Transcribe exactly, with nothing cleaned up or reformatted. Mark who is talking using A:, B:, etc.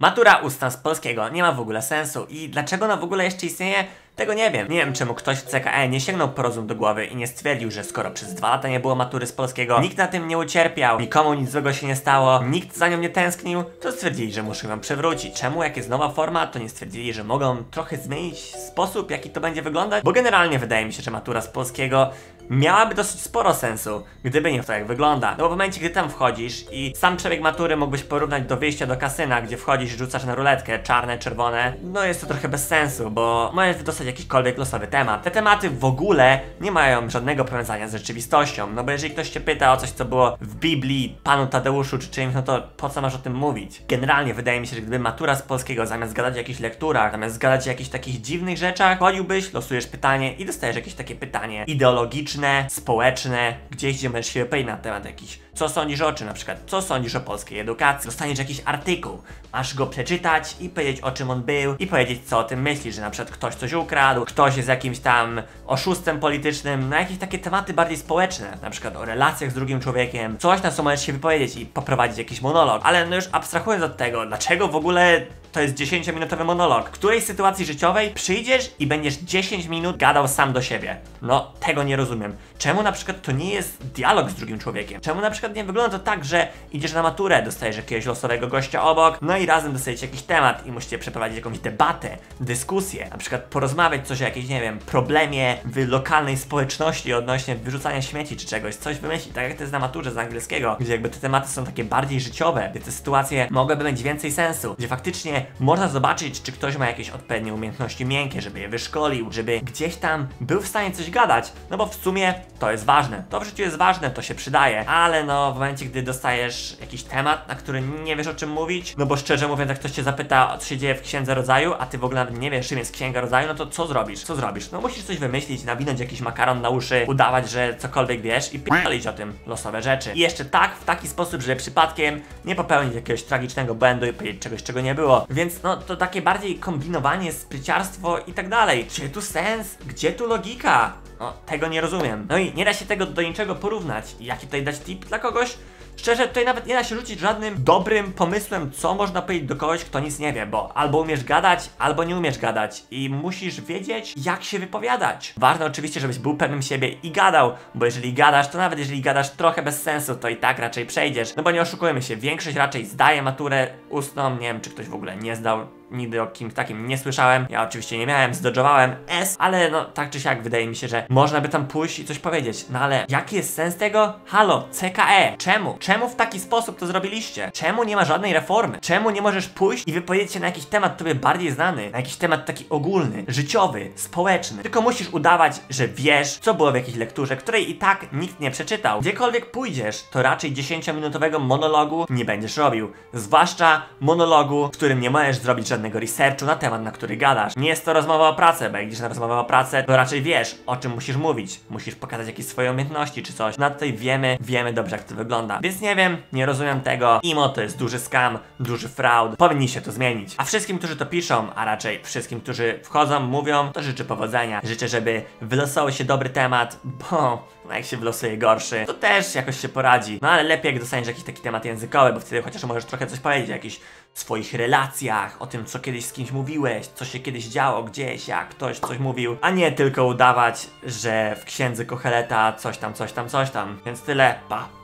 A: Matura ustna z polskiego nie ma w ogóle sensu i dlaczego ona w ogóle jeszcze istnieje? Tego nie wiem. Nie wiem, czemu ktoś w C K E nie sięgnął po rozum do głowy i nie stwierdził, że skoro przez dwa lata nie było matury z polskiego, nikt na tym nie ucierpiał, nikomu nic złego się nie stało, nikt za nią nie tęsknił, to stwierdzili, że muszą ją przewrócić. Czemu? Jak jest nowa forma, to nie stwierdzili, że mogą trochę zmienić sposób, jaki to będzie wyglądać? Bo generalnie wydaje mi się, że matura z polskiego miałaby dosyć sporo sensu, gdyby nie to, jak wygląda. No bo w momencie, gdy tam wchodzisz i sam przebieg matury mógłbyś porównać do wyjścia do kasyna, gdzie wchodzisz i rzucasz na ruletkę, czarne, czerwone, no jest to trochę bez sensu, bo możesz dostać jakikolwiek losowy temat. Te tematy w ogóle nie mają żadnego powiązania z rzeczywistością, no bo jeżeli ktoś cię pyta o coś, co było w Biblii, Panu Tadeuszu czy czymś, no to po co masz o tym mówić? Generalnie wydaje mi się, że gdyby matura z polskiego zamiast gadać o jakichś lekturach, zamiast gadać o jakichś takich dziwnych rzeczach, chodziłbyś, losujesz pytanie i dostajesz jakieś takie pytanie ideologiczne, społeczne, gdzieś gdzie możesz się wypowiedzieć na temat jakiś, co sądzisz o czym, na przykład, co sądzisz o polskiej edukacji. Dostaniesz jakiś artykuł, masz go przeczytać i powiedzieć, o czym on był i powiedzieć, co o tym myślisz, że na przykład ktoś coś ukradł, ktoś jest jakimś tam oszustem politycznym, na jakieś takie tematy bardziej społeczne, na przykład o relacjach z drugim człowiekiem, coś, na co możesz się wypowiedzieć i poprowadzić jakiś monolog. Ale no już abstrahując od tego, dlaczego w ogóle to jest dziesięciominutowy monolog? W której sytuacji życiowej przyjdziesz i będziesz dziesięć minut gadał sam do siebie? No, tego nie rozumiem. Czemu na przykład to nie jest dialog z drugim człowiekiem? Czemu na przykład nie wygląda to tak, że idziesz na maturę, dostajesz jakiegoś losowego gościa obok, no i razem dostajecie jakiś temat i musicie przeprowadzić jakąś debatę, dyskusję, na przykład porozmawiać coś o jakimś, nie wiem, problemie w lokalnej społeczności odnośnie wyrzucania śmieci czy czegoś, coś wymyślić, tak jak to jest na maturze z angielskiego, gdzie jakby te tematy są takie bardziej życiowe, gdzie te sytuacje mogłyby mieć więcej sensu, gdzie faktycznie można zobaczyć, czy ktoś ma jakieś odpowiednie umiejętności miękkie, żeby je wyszkolił, żeby gdzieś tam był w stanie coś gadać, no bo w sumie to jest ważne. To w życiu jest ważne, to się przydaje, ale no w momencie, gdy dostajesz jakiś temat, na który nie wiesz o czym mówić, no bo szczerze mówiąc, jak ktoś cię zapyta, co się dzieje w Księdze Rodzaju, a ty w ogóle nawet nie wiesz, czym jest Księga Rodzaju, no to co zrobisz? Co zrobisz? No musisz coś wymyślić, nawinąć jakiś makaron na uszy, udawać, że cokolwiek wiesz i p***lić o tym losowe rzeczy. I jeszcze tak, w taki sposób, że przypadkiem nie popełnić jakiegoś tragicznego błędu i powiedzieć czegoś, czego nie było. Więc no to takie bardziej kombinowanie, spryciarstwo i tak dalej. Gdzie tu sens? Gdzie tu logika? No, tego nie rozumiem. No i nie da się tego do niczego porównać. Jaki tutaj dać tip dla kogoś? Szczerze, tutaj nawet nie da się rzucić żadnym dobrym pomysłem, co można powiedzieć do kogoś, kto nic nie wie, bo albo umiesz gadać, albo nie umiesz gadać i musisz wiedzieć, jak się wypowiadać. Ważne oczywiście, żebyś był pewnym siebie i gadał, bo jeżeli gadasz, to nawet jeżeli gadasz trochę bez sensu, to i tak raczej przejdziesz. No bo nie oszukujmy się, większość raczej zdaje maturę ustną, nie wiem, czy ktoś w ogóle nie zdał. Nigdy o kimś takim nie słyszałem. Ja oczywiście nie miałem, zdodżowałem S, ale no tak czy siak wydaje mi się, że można by tam pójść i coś powiedzieć. No ale jaki jest sens tego? Halo, C K E, czemu? Czemu w taki sposób to zrobiliście? Czemu nie ma żadnej reformy? Czemu nie możesz pójść i wypowiedzieć się na jakiś temat tobie bardziej znany? Na jakiś temat taki ogólny, życiowy, społeczny. Tylko musisz udawać, że wiesz, co było w jakiejś lekturze, której i tak nikt nie przeczytał. Gdziekolwiek pójdziesz, to raczej dziesięciominutowego monologu nie będziesz robił. Zwłaszcza monologu, w którym nie możesz zrobić żadnego researchu na temat, na który gadasz. Nie jest to rozmowa o pracę, bo jak idziesz na rozmowę o pracę, to raczej wiesz, o czym musisz mówić. Musisz pokazać jakieś swoje umiejętności czy coś. No tutaj wiemy, wiemy dobrze, jak to wygląda. Więc nie wiem, nie rozumiem tego. Imo to jest duży scam, duży fraud. Powinni się to zmienić. A wszystkim, którzy to piszą, a raczej wszystkim, którzy wchodzą, mówią, to życzę powodzenia. Życzę, żeby wylosował się dobry temat, bo no jak się wylosuje gorszy, to też jakoś się poradzi. No ale lepiej, jak dostaniesz jakiś taki temat językowy, bo wtedy chociaż możesz trochę coś powiedzieć o jakichś swoich relacjach, o tym, co kiedyś z kimś mówiłeś, co się kiedyś działo gdzieś, jak ktoś coś mówił, a nie tylko udawać, że w księdze Kocheleta coś tam, coś tam, coś tam. Więc tyle, pa!